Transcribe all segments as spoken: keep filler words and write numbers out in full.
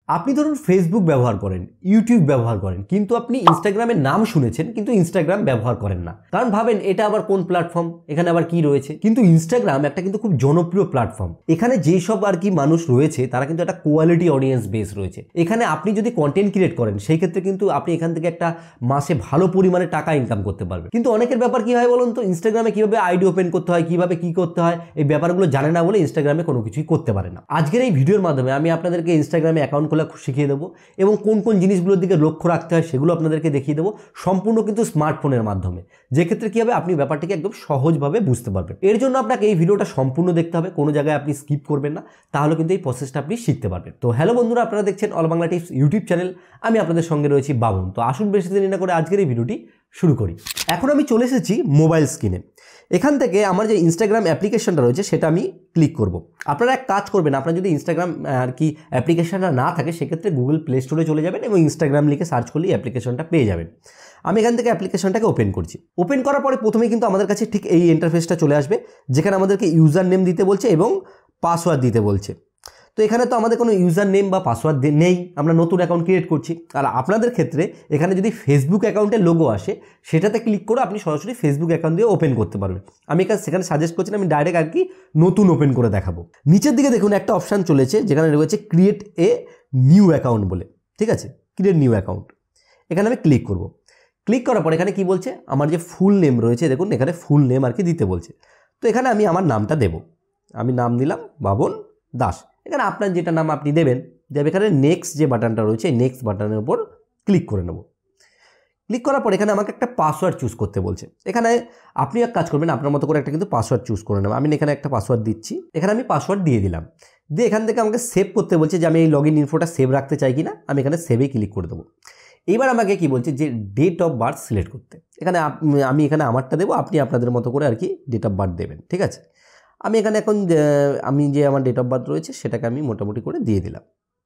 আপনি ধরুন ফেসবুক ব্যবহার করেন, ইউটিউব ব্যবহার করেন, কিন্তু আপনি ইনস্টাগ্রামের নাম শুনেছেন কিন্তু ইনস্টাগ্রাম ব্যবহার করেন না। কারণ ভাবেন এটা আবার কোন প্ল্যাটফর্ম, এখানে আবার কি রয়েছে। কিন্তু ইনস্টাগ্রাম একটা কিন্তু খুব জনপ্রিয় প্ল্যাটফর্ম। এখানে যেসব আর কি মানুষ রয়েছে তারা কিন্তু একটা কোয়ালিটি অডিয়েন্স বেস রয়েছে। এখানে আপনি যদি কন্টেন্ট ক্রিয়েট করেন সেই ক্ষেত্রে কিন্তু আপনি এখান থেকে একটা মাসে ভালো পরিমাণে টাকা ইনকাম করতে পারবেন। কিন্তু অনেকের ব্যাপার কি হয় বলুন তো, ইনস্টাগ্রামে কিভাবে আইডি ওপেন করতে হয়, কিভাবে কি করতে হয়, এই ব্যাপারগুলো জানে না বলে ইনস্টাগ্রামে কোনো কিছুই করতে পারে না। আজকের এই ভিডিওর মাধ্যমে আমি আপনাদেরকে ইনস্টাগ্রামে অ্যাকাউন্ট খোলা শিখিয়ে দেবো এবং কোন কোন জিনিসগুলোর দিকে লক্ষ্য রাখতে হয় সেগুলো আপনাদেরকে দেখিয়ে দেবো, সম্পূর্ণ কিন্তু স্মার্টফোনের মাধ্যমে। যে ক্ষেত্রে কি হবে, আপনি ব্যাপারটিকে একদম সহজভাবে বুঝতে পারবেন। এর জন্য আপনাকে এই ভিডিওটা সম্পূর্ণ দেখতে হবে, কোনো জায়গায় আপনি স্কিপ করবেন না, তাহলে কিন্তু এই প্রসেসটা আপনি শিখতে পারবেন। তো হ্যালো বন্ধুরা, আপনারা দেখছেন all Bangla tips YouTube channel. আমি আপনাদের সঙ্গে রয়েছি বাবন। তো আসুন বেশি দেরি না করে আজকের এই ভিডিওটি শুরু করি। এখন আমি চলে এসেছি মোবাইল স্ক্রিনে। এখান থেকে আমার যে ইনস্টাগ্রাম অ্যাপ্লিকেশনটা রয়েছে সেটা আমি ক্লিক করব। আপনারা এক কাজ করবেন, আপনার যদি ইনস্টাগ্রাম আর কি অ্যাপ্লিকেশনটা না থাকে সেক্ষেত্রে গুগল প্লে স্টোরে চলে যাবেন এবং ইনস্টাগ্রাম লিখে সার্চ করলেই অ্যাপ্লিকেশনটা পেয়ে যাবেন। আমি এখান থেকে অ্যাপ্লিকেশনটাকে ওপেন করছি। ওপেন করার পরে প্রথমেই কিন্তু আমাদের কাছে ঠিক এই ইন্টারফেসটা চলে আসবে, যেখানে আমাদেরকে ইউজার নেম দিতে বলছে এবং পাসওয়ার্ড দিতে বলছে। তো এখানে তো আমাদের কোনো ইউজার নেম বা পাসওয়ার্ড নেই, আমরা নতুন অ্যাকাউন্ট ক্রিয়েট করছি। আর আপনাদের ক্ষেত্রে এখানে যদি ফেসবুক অ্যাকাউন্টের লোগো আসে সেটাতে ক্লিক করে আপনি সরাসরি ফেসবুক অ্যাকাউন্ট দিয়ে ওপেন করতে পারবেন। আমি এখানে সেখানে সাজেস্ট করছি আমি ডাইরেক্ট আর কি নতুন ওপেন করে দেখাবো। নিচের দিকে দেখুন একটা অপশান চলেছে যেখানে রয়েছে ক্রিয়েট এ নিউ অ্যাকাউন্ট বলে, ঠিক আছে, ক্রিয়েট নিউ অ্যাকাউন্ট। এখানে আমি ক্লিক করব। ক্লিক করার পর এখানে কি বলছে, আমার যে ফুল নেম রয়েছে দেখুন এখানে ফুল নেম আর কি দিতে বলছে। তো এখানে আমি আমার নামটা দেব, আমি নাম দিলাম বাবন দাস। এখানে আপনার যেটা নাম আপনি দেবেন, দেবে এখানে নেক্সট যে বাটনটা রয়েছে নেক্সট বাটনের উপর ক্লিক করে নেব। ক্লিক করার পর এখানে আমাকে একটা পাসওয়ার্ড চুজ করতে বলছে। এখানে আপনি এক কাজ করবেন, আপনার মতো করে একটা কিন্তু পাসওয়ার্ড চুজ করে নেবেন। আমি এখানে একটা পাসওয়ার্ড দিচ্ছি, এখানে আমি পাসওয়ার্ড দিয়ে দিলাম। দিয়ে এখান থেকে আমাকে সেভ করতে বলছে যে আমি এই লগ ইন ইনফোটা সেভ রাখতে চাই কিনা। আমি এখানে সেভে ক্লিক করে দেবো। এবার আমাকে কি বলছে যে ডেট অফ বার্থ সিলেক্ট করতে। এখানে আমি এখানে আমারটা দেবো, আপনি আপনাদের মতো করে আর কি ডেট অফ বার্থ দেবেন, ঠিক আছে। আমি এখানে এখন আমি যে আমার ডেট অফ বার্থ রয়েছে সেটাকে আমি মোটামুটি করে দিয়ে দিলাম,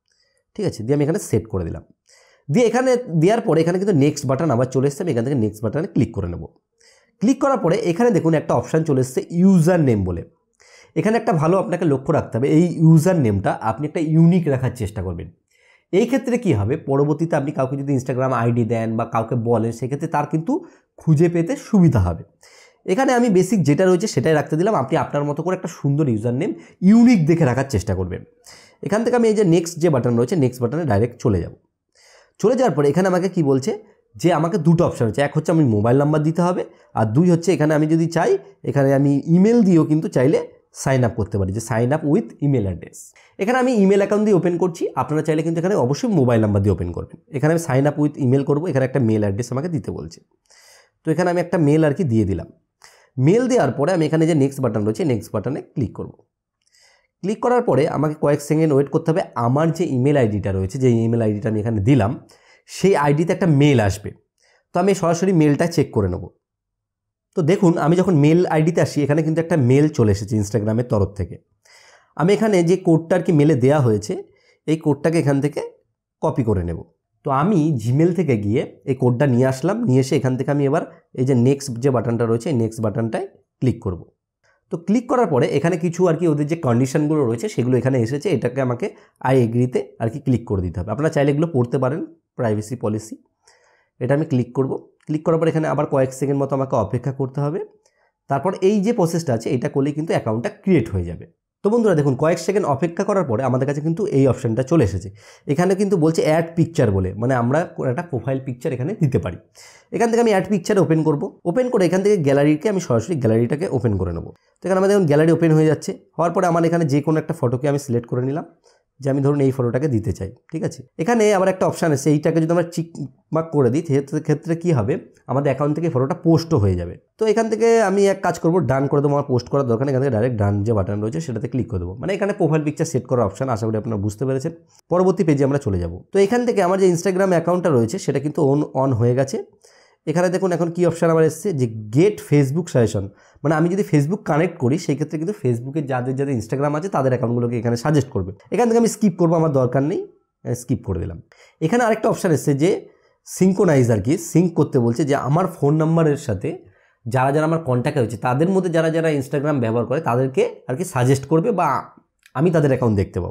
ঠিক আছে। দিয়ে আমি এখানে সেট করে দিলাম। দিয়ে এখানে দেওয়ার পরে এখানে কিন্তু নেক্সট বাটন আবার চলে এসছে, আমি এখান থেকে নেক্সট বাটনে ক্লিক করে নেব। ক্লিক করার পরে এখানে দেখুন একটা অপশান চলে এসছে ইউজার নেম বলে। এখানে একটা ভালো আপনাকে লক্ষ্য রাখতে হবে, এই ইউজার নেমটা আপনি একটা ইউনিক রাখার চেষ্টা করবেন। এই ক্ষেত্রে কি হবে, পরবর্তীতে আপনি কাউকে যদি ইনস্টাগ্রাম আইডি দেন বা কাউকে বলেন সেক্ষেত্রে তার কিন্তু খুঁজে পেতে সুবিধা হবে। এখানে আমি বেসিক যেটা রয়েছে সেটাই রাখতে দিলাম। আপনি আপনার মতো করে একটা সুন্দর ইউজার নেম ইউনিক দেখে রাখার চেষ্টা করবেন। এখান থেকে আমি এই যে নেক্সট যে বাটন রয়েছে নেক্সট বাটনে ডাইরেক্ট চলে যাব। চলে যাওয়ার পরে এখানে আমাকে কি বলছে যে আমাকে দুটো অপশান হচ্ছে, এক হচ্ছে আমি মোবাইল নাম্বার দিতে হবে, আর দুই হচ্ছে এখানে আমি যদি চাই এখানে আমি ইমেল দিয়েও কিন্তু চাইলে সাইন আপ করতে পারি, যে sign up with email address. এখানে আমি ইমেল অ্যাকাউন্ট দিয়ে ওপেন করছি, আপনারা চাইলে কিন্তু এখানে অবশ্যই মোবাইল নাম্বার দিয়ে ওপেন করবেন। এখানে আমি সাইন আপ উইথ ইমেল করবো, এখানে একটা মেল অ্যাড্রেস আমাকে দিতে বলছে। তো এখানে আমি একটা মেল আর কি দিয়ে দিলাম। মেল দেওয়ার পরে আমি এখানে যে নেক্সট বাটন রয়েছে নেক্সট বাটনে ক্লিক করব। ক্লিক করার পরে আমাকে কয়েক সেকেন্ড ওয়েট করতে হবে। আমার যে ইমেল আইডিটা রয়েছে, যে ইমেল আইডিটা আমি এখানে দিলাম সেই আইডিতে একটা মেল আসবে। তো আমি সরাসরি মেলটা চেক করে নেব। তো দেখুন আমি যখন মেল আইডিতে আসি এখানে কিন্তু একটা মেল চলে এসেছে ইনস্টাগ্রামের তরফ থেকে। আমি এখানে যে কোডটা আর কি মেলে দেওয়া হয়েছে এই কোডটাকে এখান থেকে কপি করে নেব। তো আমি জিমেল থেকে গিয়ে এই কোডটা নিয়ে আসলাম, নিয়ে এসে এখান থেকে আমি এবার এই যে নেক্সট যে বাটনটা রয়েছে এই নেক্সট বাটনটায় ক্লিক করব। তো ক্লিক করার পরে এখানে কিছু আর কি ওদের যে কন্ডিশনগুলো রয়েছে সেগুলো এখানে এসেছে, এটাকে আমাকে আই এগ্রিতে আর কি ক্লিক করে দিতে হবে। আপনারা চাইলে এগুলো পড়তে পারেন, প্রাইভেসি পলিসি। এটা আমি ক্লিক করব। ক্লিক করার পর এখানে আবার কয়েক সেকেন্ড মতো আমাকে অপেক্ষা করতে হবে। তারপর এই যে প্রসেসটা আছে এটা করলেই কিন্তু অ্যাকাউন্টটা ক্রিয়েট হয়ে যাবে। তো বন্ধুরা দেখুন কয়েক সেকেন্ড অপেক্ষা করার পরে আমাদের কাছে কিন্তু এই অপশানটা চলে এসেছে। এখানে কিন্তু বলছে অ্যাড পিকচার বলে, মানে আমরা একটা প্রোফাইল পিকচার এখানে দিতে পারি। এখান থেকে আমি অ্যাড পিকচার ওপেন করব। ওপেন করে এখান থেকে গ্যালারিকে আমি সরাসরি গ্যালারিটাকে ওপেন করে নেব। তো এখানে আমাদের গ্যালারি ওপেন হয়ে যাচ্ছে। হওয়ার পরে আমার এখানে যে কোনো একটা ফটোকে আমি সিলেক্ট করে নিলাম, যে আমি ধরুন এই ফটোটাকে দিতে চাই, ঠিক আছে। এখানে আবার একটা অপশান আছে, এইটাকে যদি আমরা চিক মার্ক করে দিই ক্ষেত্রে কী হবে, আমাদের অ্যাকাউন্ট থেকে ফটোটা পোস্টও হয়ে যাবে। তো এখান থেকে আমি এক কাজ করব, ডান করে দেবো। আমার পোস্ট করার দরকার নেই, এখান থেকে ডাইরেক্ট ডান যে বাটন রয়েছে সেটাতে ক্লিক করে দেবো। মানে এখানে প্রোফাইল পিকচার সেট করার অপশান, আশা করি আপনারা বুঝতে পেরেছেন। পরবর্তী পেজে আমরা চলে যাব। তো এখান থেকে আমার যে ইনস্টাগ্রাম অ্যাকাউন্টটা রয়েছে সেটা কিন্তু অন অন হয়ে গেছে। এখানে দেখুন এখন কি অপশান আমার এসছে যে গেট ফেসবুক সাজেশন, মানে আমি যদি ফেসবুক কানেক্ট করি সেই ক্ষেত্রে কিন্তু ফেসবুকের যাদের যাদের ইনস্টাগ্রাম আছে তাদের অ্যাকাউন্টগুলোকে এখানে সাজেস্ট করবে। এখান থেকে আমি স্কিপ করবো, আমার দরকার নেই, স্কিপ করে দিলাম। এখানে আরেকটা অপশান এসছে যে সিঙ্কোনাইজ আর কি, সিঙ্ক করতে বলছে, যে আমার ফোন নাম্বারের সাথে যারা যারা আমার কন্ট্যাক্ট হয়েছে তাদের মধ্যে যারা যারা ইনস্টাগ্রাম ব্যবহার করে তাদেরকে আর কি সাজেস্ট করবে বা আমি তাদের অ্যাকাউন্ট দেখতে পাবো।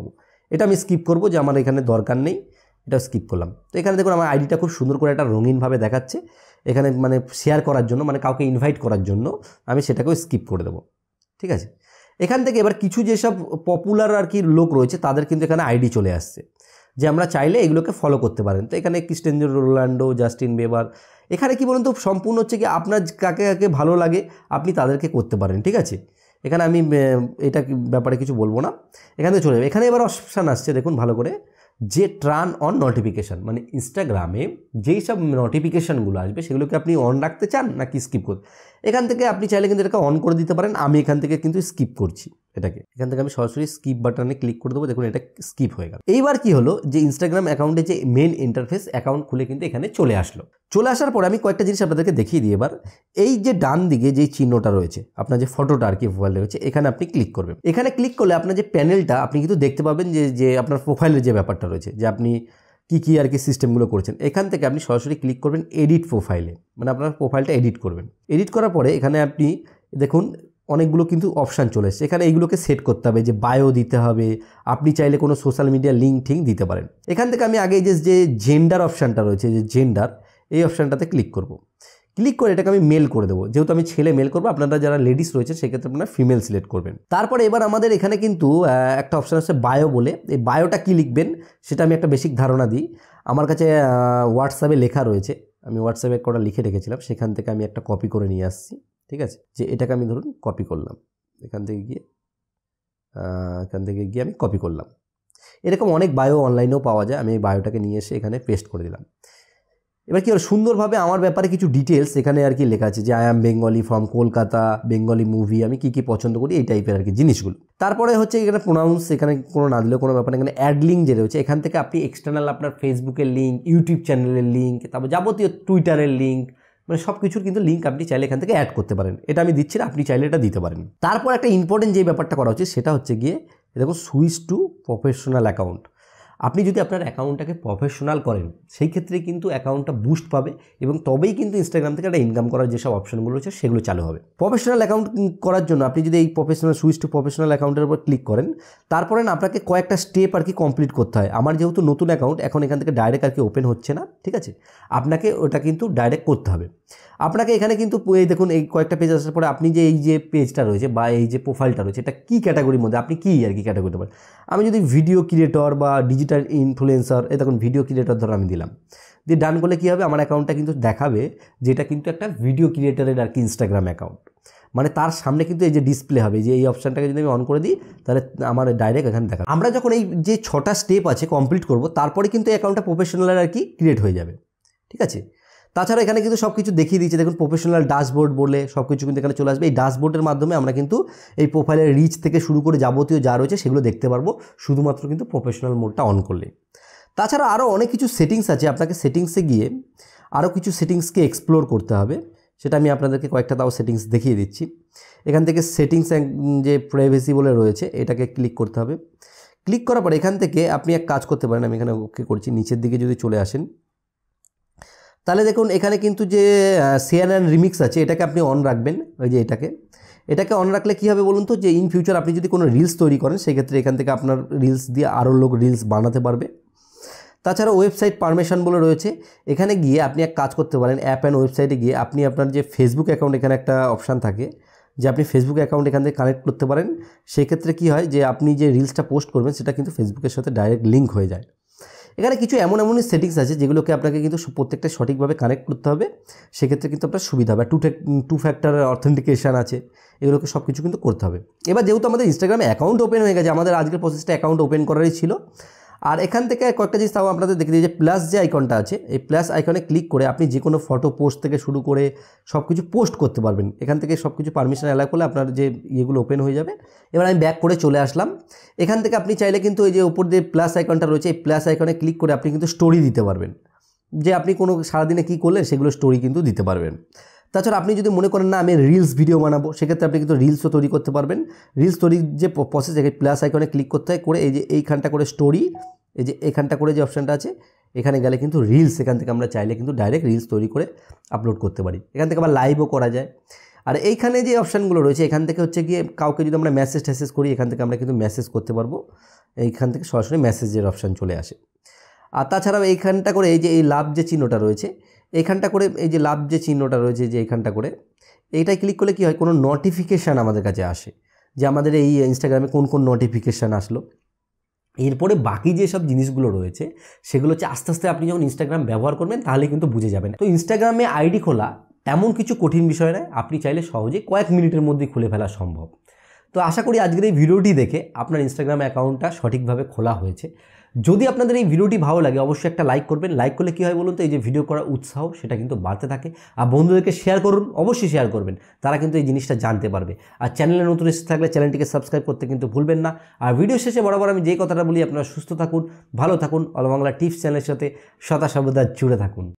এটা আমি স্কিপ করব, যে আমার এখানে দরকার নেই, এটা স্কিপ করলাম। তো এখানে দেখুন আমার আইডিটা খুব সুন্দর করে একটা রঙিনভাবে দেখাচ্ছে, এখানে মানে শেয়ার করার জন্য, মানে কাউকে ইনভাইট করার জন্য আমি সেটাকেও স্কিপ করে দেবো। ঠিক আছে, এখান থেকে এবার কিছু যেসব পপুলার আর কি লোক রয়েছে তাদের কিন্তু এখানে আইডি চলে আসছে, যে আমরা চাইলে এগুলোকে ফলো করতে পারেন। তো এখানে ক্রিস্টিয়ানো রোনাল্ডো, জাস্টিন বিবার, এখানে কি বলুন তো সম্পূর্ণ হচ্ছে কি আপনার কাকে কাকে ভালো লাগে আপনি তাদেরকে করতে পারেন। ঠিক আছে, এখানে আমি এটা ব্যাপারে কিছু বলবো না, এখান থেকে চলে যাবে। এখানে এবার অপশান আসছে দেখুন ভালো করে, যে টার্ন অন নোটিফিকেশান, মানে ইনস্টাগ্রামে যেই সব নোটিফিকেশানগুলো আসবে সেগুলোকে আপনি অন রাখতে চান নাকি স্কিপ করতে। এখান থেকে আপনি চাইলে কিন্তু এটাকে অন করে দিতে পারেন, আমি এখান থেকে কিন্তু স্কিপ করছি এটাকে। এখান থেকে আমি সরাসরি স্কিপ বাটনে ক্লিক করে দেবো, দেখুন এটা স্কিপ হয়ে গেল। এইবার কি হলো, যে ইনস্টাগ্রাম অ্যাকাউন্টে যে মেন ইন্টারফেস, অ্যাকাউন্ট খুলে কিন্তু এখানে চলে আসলো। চলে আসার পরে আমি কয়েকটা জিনিস আপনাদেরকে দেখিয়ে দিই। এবার এই যে ডান দিকে যেই চিহ্নটা রয়েছে, আপনার যে ফটোটা আর কি প্রোফাইলে রয়েছে, এখানে আপনি ক্লিক করবেন। এখানে ক্লিক করলে আপনার যে প্যানেলটা আপনি কিন্তু দেখতে পাবেন, যে যে আপনার প্রোফাইলের যে ব্যাপারটা রয়েছে, যে আপনি কী কী আর কি সিস্টেমগুলো করেছেন। এখান থেকে আপনি সরাসরি ক্লিক করবেন এডিট প্রোফাইলে, মানে আপনার প্রোফাইলটা এডিট করবেন। এডিট করার পরে এখানে আপনি দেখুন অনেকগুলো কিন্তু অপশান চলে এসেছে। এখানে এইগুলোকে সেট করতে হবে, যে বায়ো দিতে হবে, আপনি চাইলে কোনো সোশ্যাল মিডিয়া লিঙ্ক ঠিঙ্ক দিতে পারেন। এখান থেকে আমি আগে যে যে জেন্ডার অপশানটা রয়েছে, যে জেন্ডার, এই অপশানটাতে ক্লিক করব। ক্লিক করে এটাকে আমি মেল করে দেবো, যেহেতু আমি ছেলে মেল করবো, আপনারা যারা লেডিস রয়েছে সেক্ষেত্রে আপনারা ফিমেল সিলেক্ট করবেন। তারপরে এবার আমাদের এখানে কিন্তু একটা অপশান আছে বায়ো বলে, এই বায়োটা কী লিখবেন সেটা আমি একটা বেসিক ধারণা দিই। আমার কাছে হোয়াটসঅ্যাপে লেখা রয়েছে, আমি হোয়াটসঅ্যাপে কটা লিখে রেখেছিলাম, সেখান থেকে আমি একটা কপি করে নিয়ে আসছি। ঠিক আছে, যে এটাকে আমি ধরুন কপি করলাম, এখান থেকে গিয়ে এখান থেকে গিয়ে আমি কপি করলাম। এরকম অনেক বায়ো অনলাইনেও পাওয়া যায়, আমি এই বায়োটাকে নিয়ে এসে এখানে পেস্ট করে দিলাম। এবার কি হলো, সুন্দরভাবে আমার ব্যাপারে কিছু ডিটেলস এখানে আর কি লেখা আছে, যে I am Bengali from Kolkata, Bengali movie, আমি কী কী পছন্দ করি, এই টাইপের আর কি জিনিসগুলো। তারপরে হচ্ছে এখানে প্রোনাউন্স, এখানে কোনো না দিলেও কোনো ব্যাপার, এখানে অ্যাড লিঙ্ক যে রয়েছে, এখান থেকে আপনি এক্সটার্নাল আপনার ফেসবুকের লিঙ্ক, ইউটিউব চ্যানেলের লিঙ্ক, তারপর যাবতীয় টুইটারের লিঙ্ক, মানে সব কিছুর কিন্তু লিঙ্ক আপনি চাইলে এখান থেকে অ্যাড করতে পারেন। এটা আমি দিচ্ছি না, আপনি চাইলে এটা দিতে পারেন। তারপর একটা ইম্পর্টেন্ট যে ব্যাপারটা করা হচ্ছে সেটা হচ্ছে গিয়ে দেখুন সুইচ টু প্রফেশনাল অ্যাকাউন্ট। আপনি যদি আপনার অ্যাকাউন্টটাকে প্রফেশনাল করেন সেই ক্ষেত্রে কিন্তু অ্যাকাউন্টটা বুস্ট পাবে, এবং তবেই কিন্তু ইনস্টাগ্রাম থেকে একটা ইনকাম করার যেসব অপশনগুলো রয়েছে সেগুলো চালু হবে। প্রফেশনাল অ্যাকাউন্ট করার জন্য আপনি যদি এই প্রফেশনাল সুইচ টু প্রফেশনাল অ্যাকাউন্টের উপর ক্লিক করেন, তারপরে না আপনাকে কয়েকটা স্টেপ আর কি কমপ্লিট করতে হয়। আমার যেহেতু নতুন অ্যাকাউন্ট, এখন এখান থেকে ডাইরেক্ট আর কি ওপেন হচ্ছে না। ঠিক আছে, আপনাকে ওটা কিন্তু ডাইরেক্ট করতে হবে। আপনাকে এখানে কিন্তু এই দেখুন এই কয়েকটা পেজ আসার পরে আপনি যে এই যে পেজটা রয়েছে বা এই যে প্রোফাইলটা রয়েছে, এটা কী ক্যাটাগরির মধ্যে, আপনি কী আর কি ক্যাটাগরিতে পারেন। আমি যদি ভিডিও ক্রিয়েটর বা ডিজিটাল ইনফ্লুয়েন্সার, এই দেখুন ভিডিও ক্রিয়েটর ধরো আমি দিলাম, দিয়ে ডান করলে কী হবে, আমার অ্যাকাউন্টটা কিন্তু দেখাবে যেটা কিন্তু একটা ভিডিও ক্রিয়েটরের আর কি ইনস্টাগ্রাম অ্যাকাউন্ট, মানে তার সামনে কিন্তু এই যে ডিসপ্লে হবে, যে এই অপশানটাকে যদি আমি অন করে দিই তাহলে আমার ডাইরেক্ট এখানে দেখা। আমরা যখন এই যে ছটা স্টেপ আছে কমপ্লিট করব, তারপরে কিন্তু অ্যাকাউন্টটা প্রফেশনাল আর কি ক্রিয়েট হয়ে যাবে। ঠিক আছে, তাছাড়া এখানে কিন্তু সব কিছু দেখিয়ে দিচ্ছে, দেখুন প্রফেশনাল ড্যাশবোর্ড বলে সব কিছু কিন্তু এখানে চলে আসবে। এই ড্যাশবোর্ডের মাধ্যমে আমরা কিন্তু এই প্রোফাইলের রিচ থেকে শুরু করে যাবতীয় যা রয়েছে সেগুলো দেখতে পারবো, শুধুমাত্র কিন্তু প্রফেশনাল মোডটা অন করলে। তাছাড়া আরও অনেক কিছু সেটিংস আছে, আপনাকে সেটিংসে গিয়ে আরও কিছু সেটিংসকে এক্সপ্লোর করতে হবে, সেটা আমি আপনাদেরকে কয়েকটা তাও সেটিংস দেখিয়ে দিচ্ছি। এখান থেকে সেটিংস যে প্রাইভেসি বলে রয়েছে এটাকে ক্লিক করতে হবে। ক্লিক করার পর এখান থেকে আপনি এক কাজ করতে পারেন, আমি এখানে ওকে করছি, নিচের দিকে যদি চলে আসেন তাহলে দেখুন এখানে কিন্তু যে শেয়ার অ্যান্ড রিমিক্স আছে এটাকে আপনি অন রাখবেন। ওই যে এটাকে এটাকে অন রাখলে কী হবে বলুন তো, যে ইন ফিউচার আপনি যদি কোনো রিলস তৈরি করেন সেক্ষেত্রে এখান থেকে আপনার রিলস দিয়ে আরও লোক রিলস বানাতে পারবে। তাছাড়া ওয়েবসাইট পারমিশন বলে রয়েছে, এখানে গিয়ে আপনি এক কাজ করতে পারেন, অ্যাপ অ্যান্ড ওয়েবসাইটে গিয়ে আপনি আপনার যে ফেসবুক অ্যাকাউন্ট, এখানে একটা অপশান থাকে যে আপনি ফেসবুক অ্যাকাউন্ট এখান থেকে কানেক্ট করতে পারেন। সেক্ষেত্রে কী হয়, যে আপনি যে রিলসটা পোস্ট করবেন সেটা কিন্তু ফেসবুকের সাথে ডাইরেক্ট লিঙ্ক হয়ে যায়। এখানে কিছু এমন এমনই সেটিংস আছে যেগুলোকে আপনাকে কিন্তু প্রত্যেকটা সঠিকভাবে কানেক্ট করতে হবে, সেক্ষেত্রে কিন্তু আপনার সুবিধা হবে। টু টু ফ্যাক্টর অথেন্টিকেশান আছে, এগুলোকে সব কিছু কিন্তু করতে হবে। এবার যেহেতু আমাদের ইনস্টাগ্রামে অ্যাকাউন্ট ওপেন হয়ে গেছে, আমাদের আজকের প্রসেসটা অ্যাকাউন্ট ওপেন করারই ছিল। আর এখান থেকে কয়েকটা জিনিস তাও আপনাদের দেখে দিই, যে প্লাস যে আইকনটা আছে এই প্লাস আইকনে ক্লিক করে আপনি যে কোনো ফটো পোস্ট থেকে শুরু করে সব কিছু পোস্ট করতে পারবেন। এখান থেকে সব কিছু পারমিশন অ্যালাউ করলে আপনার যে ইয়েগুলো ওপেন হয়ে যাবে। এবার আমি ব্যাক করে চলে আসলাম। এখান থেকে আপনি চাইলে কিন্তু এই যে উপর যে প্লাস আইকনটা রয়েছে এই প্লাস আইকনে ক্লিক করে আপনি কিন্তু স্টোরি দিতে পারবেন, যে আপনি কোনো সারাদিনে কী করলেন সেগুলো স্টোরি কিন্তু দিতে পারবেন। তাছাড়া আপনি যদি মনে করেন না আমি রিলস ভিডিও বানাবো, সেক্ষেত্রে আপনি কিন্তু রিলসও তৈরি করতে পারবেন। রিলস তৈরির যে প্রসেস, প্লাস আইকনে ক্লিক করতে হয়, করে এই যে এইখানটা করে স্টোরি, এই যে এখানটা করে যে অপশানটা আছে এখানে গেলে কিন্তু রিলস, এখান থেকে আমরা চাইলে কিন্তু ডাইরেক্ট রিলস তৈরি করে আপলোড করতে পারি। এখান থেকে আবার লাইভও করা যায়। আর এইখানে যে অপশানগুলো রয়েছে এখান থেকে হচ্ছে গিয়ে কাউকে যদি আমরা মেসেজ ট্যাসেজ করি এখান থেকে আমরা কিন্তু মেসেজ করতে পারবো, এইখান থেকে সরাসরি মেসেজের অপশান চলে আসে। আর তাছাড়াও এইখানটা করে এই যে এই লাভ যে চিহ্নটা রয়েছে এইখানটা করে এই যে লাভ যে চিহ্নটা রয়েছে যে এইখানটা করে এইটাই ক্লিক করলে কী হয়, কোনো নোটিফিকেশান আমাদের কাছে আসে যে আমাদের এই ইনস্টাগ্রামে কোন কোন নোটিফিকেশান আসলো। এরপরে বাকি যেসব জিনিসগুলো রয়েছে সেগুলো হচ্ছে আস্তে আস্তে আপনি যখন ইনস্টাগ্রাম ব্যবহার করবেন তাহলে কিন্তু বুঝে যাবেন। তো ইনস্টাগ্রামে আইডি খোলা তেমন কিছু কঠিন বিষয় নয়, আপনি চাইলে সহজে কয়েক মিনিটের মধ্যেই খুলে ফেলা সম্ভব। তো আশা করি আজকের এই ভিডিওটি দেখে আপনার ইনস্টাগ্রাম অ্যাকাউন্টটা সঠিকভাবে খোলা হয়েছে। যদি আপনাদের এই ভিডিওটি ভালো লাগে অবশ্যই একটা লাইক করবেন। লাইক করলে কী হয় বলুন তো, এই যে ভিডিও করার উৎসাহ সেটা কিন্তু বাড়তে থাকে। আর বন্ধুদেরকে শেয়ার করুন, অবশ্যই শেয়ার করবেন, তারা কিন্তু এই জিনিসটা জানতে পারবে। আর চ্যানেলে নতুন এসে থাকলে চ্যানেলটিকে সাবস্ক্রাইব করতে কিন্তু ভুলবেন না। আর ভিডিও শেষে বরাবর আমি যেই কথাটা বলি, আপনারা সুস্থ থাকুন, ভালো থাকুন, অল বাংলা টিপস চ্যানেলের সাথে সদা সর্বদা জুড়ে থাকুন।